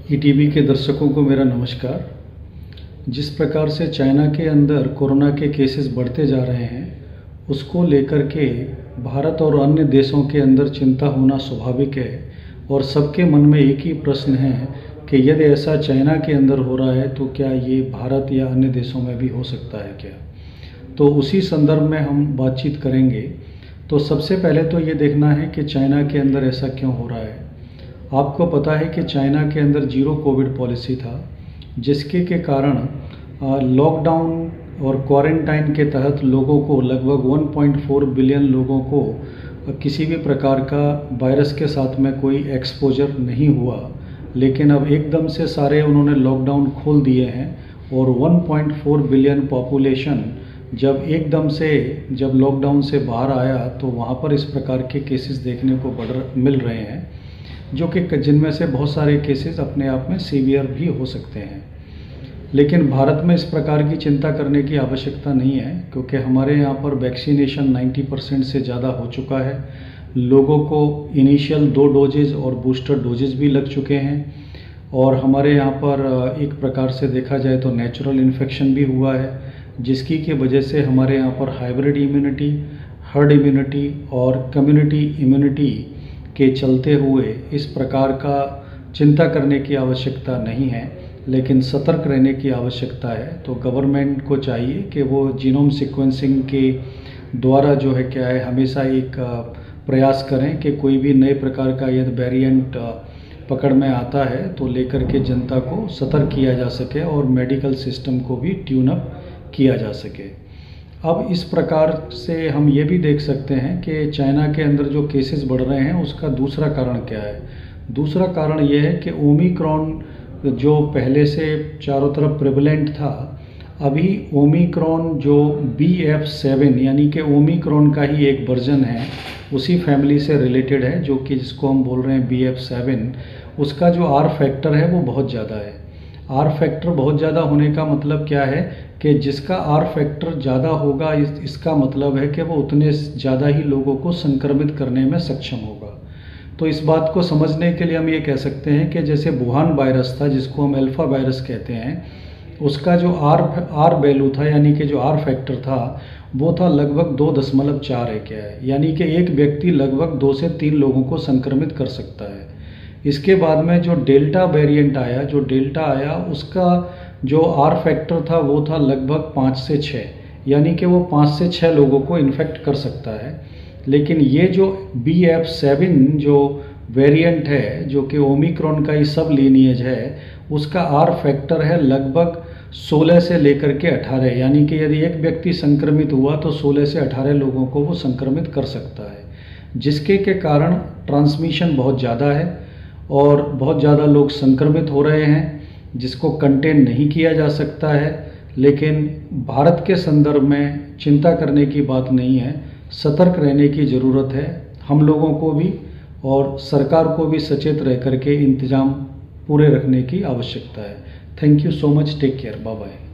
ETV के दर्शकों को मेरा नमस्कार। जिस प्रकार से चाइना के अंदर कोरोना के केसेस बढ़ते जा रहे हैं, उसको लेकर के भारत और अन्य देशों के अंदर चिंता होना स्वाभाविक है और सबके मन में एक ही प्रश्न है कि यदि ऐसा चाइना के अंदर हो रहा है तो क्या ये भारत या अन्य देशों में भी हो सकता है क्या। तो उसी संदर्भ में हम बातचीत करेंगे। तो सबसे पहले तो ये देखना है कि चाइना के अंदर ऐसा क्यों हो रहा है। आपको पता है कि चाइना के अंदर जीरो कोविड पॉलिसी था, जिसके के कारण लॉकडाउन और क्वारंटाइन के तहत लोगों को लगभग 1.4 बिलियन लोगों को किसी भी प्रकार का वायरस के साथ में कोई एक्सपोजर नहीं हुआ। लेकिन अब एकदम से सारे उन्होंने लॉकडाउन खोल दिए हैं और 1.4 बिलियन पॉपुलेशन जब एकदम से जब लॉकडाउन से बाहर आया तो वहाँ पर इस प्रकार के केसेस देखने को मिल रहे हैं, जो कि जिनमें से बहुत सारे केसेस अपने आप में सीवियर भी हो सकते हैं। लेकिन भारत में इस प्रकार की चिंता करने की आवश्यकता नहीं है, क्योंकि हमारे यहाँ पर वैक्सीनेशन 90% से ज़्यादा हो चुका है। लोगों को इनिशियल 2 डोजेज और बूस्टर डोजेज भी लग चुके हैं और हमारे यहाँ पर एक प्रकार से देखा जाए तो नेचुरल इन्फेक्शन भी हुआ है, जिसकी की वजह से हमारे यहाँ पर हाइब्रिड इम्यूनिटी, हर्ड इम्यूनिटी और कम्युनिटी इम्यूनिटी के चलते हुए इस प्रकार का चिंता करने की आवश्यकता नहीं है, लेकिन सतर्क रहने की आवश्यकता है। तो गवर्नमेंट को चाहिए कि वो जीनोम सीक्वेंसिंग के द्वारा जो है क्या है हमेशा एक प्रयास करें कि कोई भी नए प्रकार का यदि वेरिएंट पकड़ में आता है तो लेकर के जनता को सतर्क किया जा सके और मेडिकल सिस्टम को भी ट्यून अप किया जा सके। अब इस प्रकार से हम ये भी देख सकते हैं कि चाइना के अंदर जो केसेस बढ़ रहे हैं उसका दूसरा कारण क्या है। दूसरा कारण ये है कि ओमिक्रॉन जो पहले से चारों तरफ प्रेवलेंट था, अभी ओमिक्रॉन जो BF7 यानी कि ओमिक्रॉन का ही एक वर्जन है, उसी फैमिली से रिलेटेड है, जो कि जिसको हम बोल रहे हैं BF7, उसका जो R फैक्टर है वो बहुत ज़्यादा है। R फैक्टर बहुत ज़्यादा होने का मतलब क्या है कि जिसका R फैक्टर ज़्यादा होगा इसका मतलब है कि वो उतने ज़्यादा ही लोगों को संक्रमित करने में सक्षम होगा। तो इस बात को समझने के लिए हम ये कह सकते हैं कि जैसे वुहान वायरस था, जिसको हम अल्फा वायरस कहते हैं, उसका जो R वैल्यू था यानी कि जो R फैक्टर था वो था लगभग 2.4 है क्या है, यानी कि एक व्यक्ति लगभग 2 से 3 लोगों को संक्रमित कर सकता है। इसके बाद में जो डेल्टा वेरिएंट आया, उसका जो R फैक्टर था वो था लगभग 5 से 6, यानी कि वो 5 से 6 लोगों को इन्फेक्ट कर सकता है। लेकिन ये जो BF7 जो वेरिएंट है, जो कि ओमिक्रॉन का ही सब लीनिएज है, उसका R फैक्टर है लगभग 16 से लेकर के 18, यानी कि यदि एक व्यक्ति संक्रमित हुआ तो 16 से 18 लोगों को वो संक्रमित कर सकता है, जिसके के कारण ट्रांसमिशन बहुत ज़्यादा है और बहुत ज़्यादा लोग संक्रमित हो रहे हैं, जिसको कंटेन नहीं किया जा सकता है। लेकिन भारत के संदर्भ में चिंता करने की बात नहीं है, सतर्क रहने की ज़रूरत है। हम लोगों को भी और सरकार को भी सचेत रह करके इंतज़ाम पूरे रखने की आवश्यकता है। Thank you so much, take care, bye bye.